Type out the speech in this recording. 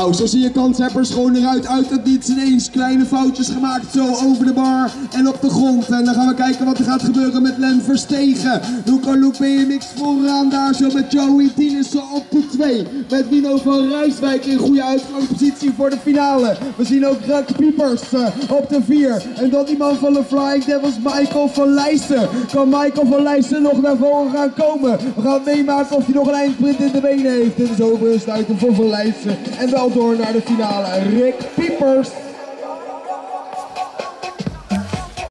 Nou, zo zie je kanshebbers gewoon eruit uit het niets ineens. Kleine foutjes gemaakt zo over de bar en op de grond. En dan gaan we kijken wat er gaat gebeuren met Len Verstegen. Luca Luke BMX vooraan daar zo met Joey Dienissen op de 2. Met Nino van Rijswijk in goede uitgangspositie voor de finale. We zien ook Rak Piepers op de 4. En dan die man van de Flying Devils, Michael van Leijsen. Kan Michael van Leijsen nog naar voren gaan komen? We gaan meemaken of hij nog een eindprint in de benen heeft. Dit is overigens uit de voor Van Leijsen. En wel door naar de finale. Rick Piepers.